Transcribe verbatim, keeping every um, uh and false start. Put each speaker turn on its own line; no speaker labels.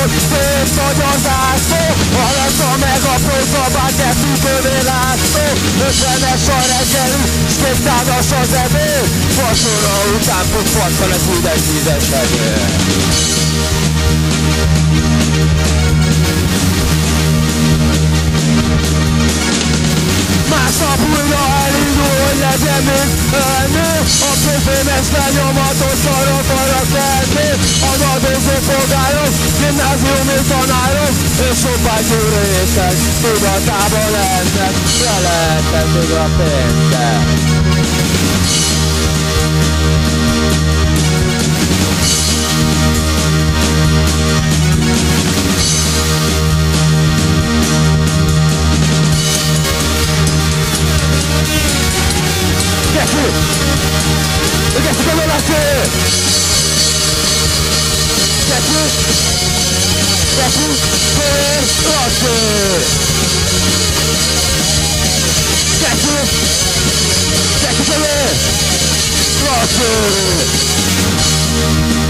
Látszott szép nagy az ászló, alatta meg a prózabán, de függővé látszó. Ötvenes a reggeli, s kétszázas az ebéd, vacsora után futfaccal egy hideg vízes egér. Másnap újra elindul, hogy legyen még enni. A közémes lenyomatos arra akarok lenni. Az adózó polgárok, gimnáziumi tanárok és sopágyú részek tudatában lennek, jelentetik a pénzek. Geci! Geci, come la te? Geci! Geci, per rosse! Geci! Geci, come? Rosse!